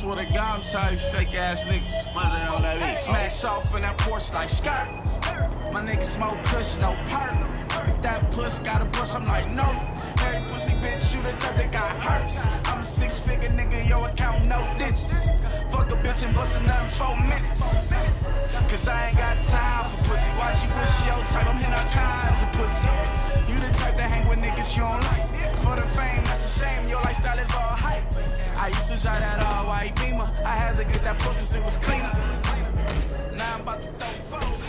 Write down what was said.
swear to God, I'm tired of fake ass niggas. Money on that beat. Smash off in that Porsche like skirt. My niggas smoke kush, no perk. If that puss got a bush, I'm like, no. Every pussy bitch, shoot a type that got hurts. I'm a 6-figure nigga, yo, account no digits. Fuck a bitch and bust a nut in 4 minutes. Cause I ain't got time for pussy. Why she wish yo type? I'm hitting all kinds of pussy. You the type that hang with niggas you don't like. For the fame, that's a shame. Your lifestyle is all hype. I used to drive that all white Beamer. I had to get that pussy, it was cleaner. Now I'm about to throw foes.